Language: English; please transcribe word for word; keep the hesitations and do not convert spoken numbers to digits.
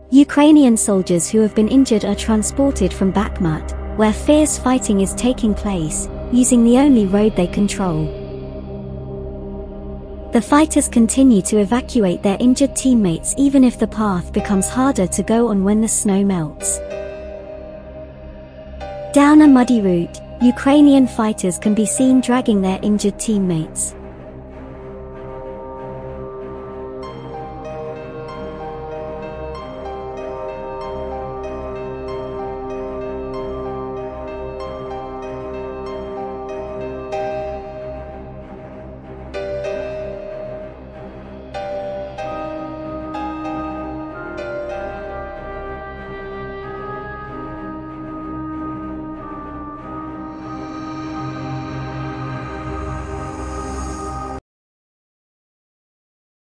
Ukrainian soldiers who have been injured are transported from Bakhmut, where fierce fighting is taking place, using the only road they control. The fighters continue to evacuate their injured teammates even if the path becomes harder to go on when the snow melts. Down a muddy route, Ukrainian fighters can be seen dragging their injured teammates.